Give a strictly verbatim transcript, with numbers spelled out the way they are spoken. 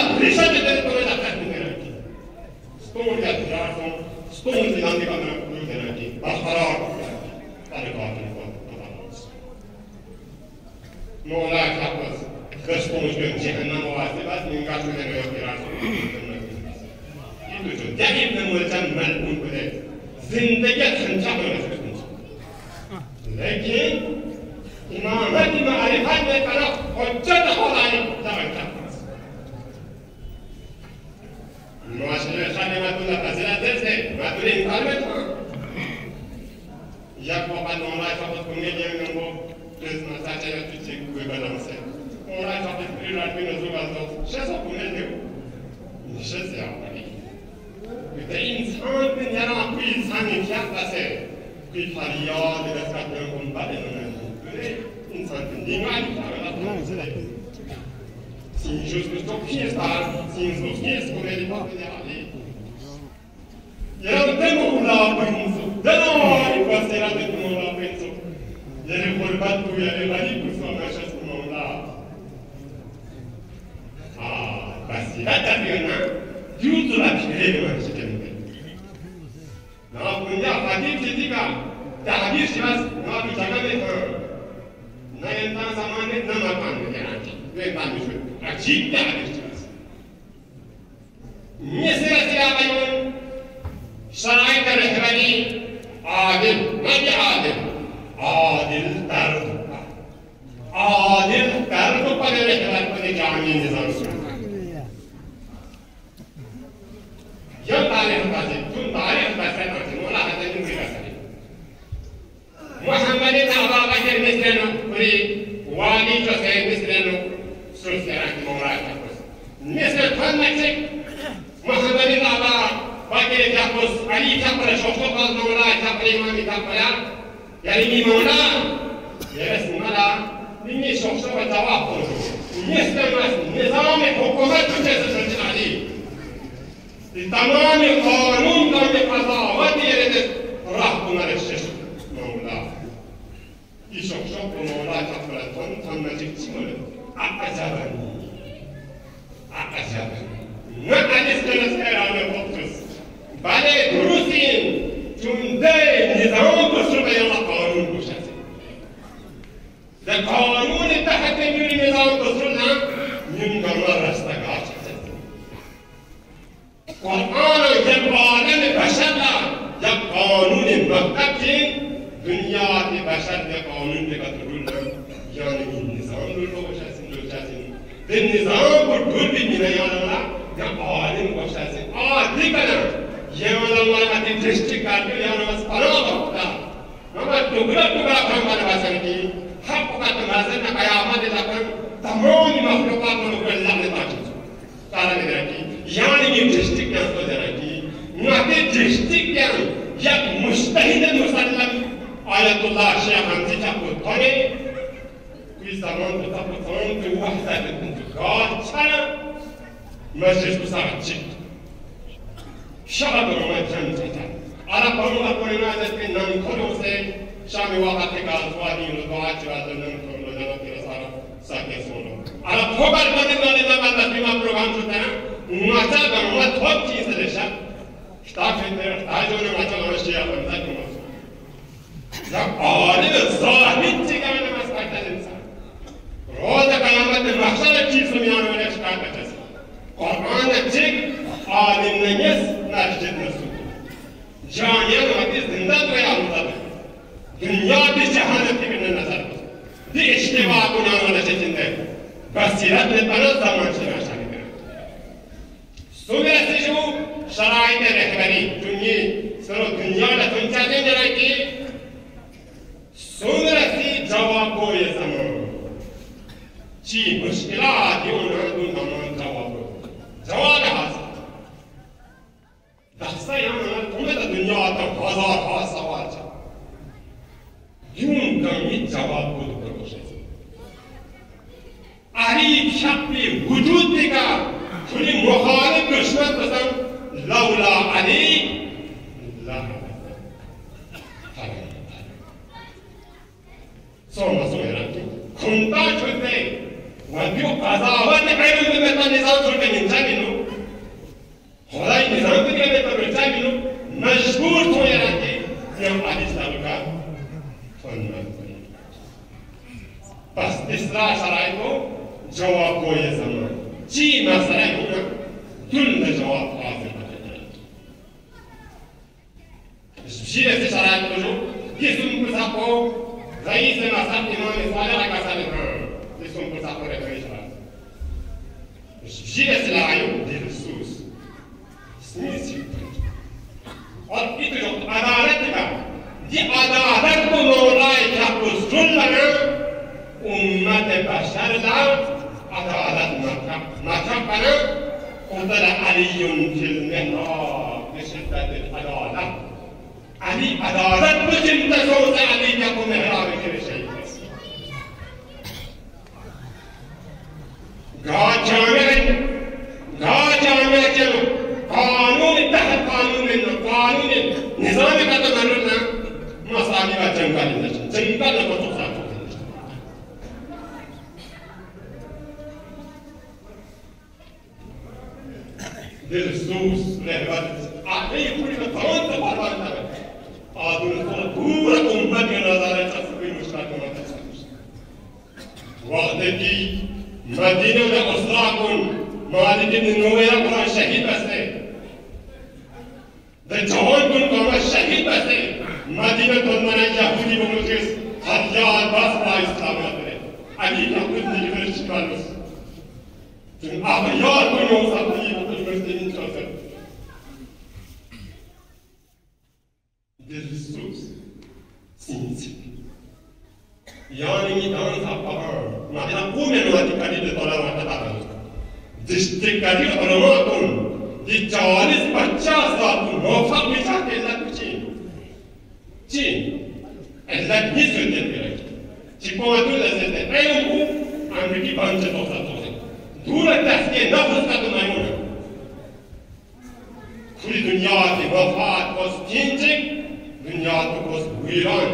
rișa de teritoriul de acasă de răchi. Stomul de atirasă, stomul de lande ca nu de răchi. Bahara, care poate nu poate, nu poate. Nu la capăt, că stomul și în cehenam o asebat, din gașul de răi atirasă. Deci, de mulți ani mai bun cu de zindăghet înceapă la răspuns. Lekin, imamati ma'arifat de kana hujjat hodani da'wat. Muasile shani matula fasila derse, matule inkarmet ha. Jak popat online fakat kumenya ngambo terus masaja ya tuci gue balamse. Online fakat prilat bina zubazo, shesa kumenya. Shesa ya. به انسان به نرا کوی انسانی که بسه کوی فریاد رسکت نکن بده نمیده انسان که نیمانی که sin justo que estar sin sus pies con el papel de ali ya tengo un lado penso de no hay pasera de tu lado penso ya le volvat tu ya le vali pues no me haces como un lado ah pasera también Yutu la pire de la gente. No, cuando aquí se diga, ya aquí se va, no tu jaga de no. No entra samane no ma pan de aquí. Ve pan de. Aquí ya aquí. Ni se va a bayon. Sarai de rehbari adil, ma bi adil. Adil tardu. Adil tardu पर rehbar पर जानी निजाम से. Yang paling pasti, pun paling pasti nanti mula ada yang berkasih. Muhammad itu apa baca misreno, beri wali jose misreno, sulseran mula kapus. Misren kan macam Muhammad itu apa baca kapus, Ali kapus, Shofar mula kapus, Imam kapus, jadi ni mula, ya semula ini Shofar jawab. Misren mas, nizam hukumat tu jadi sesuatu. تمام قانون کا میں قضاوت یہ رہتے راہ کنار الشیش مولا یہ شک شک مولا تفرطان تن مجید چمال اقجابنی اقجابنی نه انیس کنس ایران بطرس بله دروسین جنده نظام بسر بیان قانون بوشد ده قانون تحت میوری نظام بسر هم نمگرنا رستگاه شد قرآن جب عالم بشر جب قانون مکتب دنیا کے بشر کے قانون کے قتل یعنی نظام لو شاسن لو شاسن دن نظام کو ڈھول بھی نہیں یانا جب عالم کو شاسن آدھی کنا یہ والا ہماری ڈسٹرکٹ کارگل یانا بس پناہ ہوتا ہمارا ٹکڑا ٹکڑا ہمارا بسن کی حق کا تمازن قیامت تک تمام مخلوقات کو اللہ نے باقی تعالی نے رکھی yani bir district yang berarti, nanti district yang yang mustahil musallam ayatullah Syekh Hamzi cabut kone, kuis zaman tetap betul tu wahdat untuk kacana masjid besar cik. Syarat orang macam macam. Arab orang apa yang ada di nan kolom se, syami wakat tekal suami lupa cerita nan kolom nan terasa sakit semua. Arab khobar mana mana nama terima program sudah. Mata bahwa top चीज लेशा स्टाफ इंदर ताजोने mata manusia benda kumasa जब आने ज़ाहिद चिका में नमस्कार इंसान रोज़ क़यामत में महशर चीज में आने वाले स्टाफ बच्चे कुरान चिक आलिम नयस नाश्तिक नसू जानिया नमती जिंदा तो या होता है दुनिया भी जहानत की बिना नजर दी इश्तिवा कुनान वाले चिंदे बसीरत ने तरह zaman चिना Sudah sih syara'i rehbari dunia seluruh dunia dah tuncakan jalan ki sudah sih jawab boleh sama ci muskilat yang ada namun jawab jawab dah dah saya mana tuh dunia ada hazar hazar sawal yung kami jawab boleh berproses ahli syakti wujud tiga كل مخالف دشمن مثلا لولا علي لا ثم ثم كنت شفت وانتو قضاوت علم بمتا نظام سلطة ننتامينو خدای نظام بگه بمتا ننتامينو مجبور تو يرانكي يوم حديث تلوكا فنمان بس إصلاح شرائطو جواب کوئی زمان چی مسئلہ ہونا كل جواب حاضر شيء في شرائط الوجوب جسم كساقو رئيس مساب إمام صالح كسال جسم كساقو رئيس شرائط شيء في العيوب دي السوس سنيسي और इतना अदालत का ये अदालत को मौलाए क्या कुछ लगा उम्मत बशर ला अदालत मका मका बना उधर अलीयुन फिल मेहराब निश्चित अदालत अली अदालत को चिंता सोच अली क्या को मेहराब के विषय गाजामे गाजामे चलो कानून तहत कानून में कानून निज़ाम का तो मानना मसाली का जंगल है जंगल को तो साथ दिल सूस रहमत आगे ये पूरी का तमाम तो बर्बाद ना आदमी को पूरा उम्मत के नज़ारे से कोई मुश्किल नहीं होता वक्त की मदीना में उसराकुन मालिक ने नोया को शहीद बसे जवान कुन को शहीद बसे मदीना तो मना यहूदी को मुझे हथियार बस का इस्लाम करे अली का खुद नहीं कर शिकार बस तुम आप यार को नो सब नहीं तो मुस्लिम चलते दिलसुस सिंसी यानी दान सा पहाड़ मदीना को में वादी करी तो तोला वाता था डिस्ट्रिक्ट करी और नो तुम ये चालीस पचास साल मौफक में जाके अल्लाह को चीन चीन अल्लाह नहीं सुनते मेरे चिपो तो लगे थे ऐलों को अमेरिकी बंचे तो साथ होते दूर तक ये नफ्स का तो नहीं होना पूरी दुनिया की वफात को चिंचिक दुनिया को को वीरान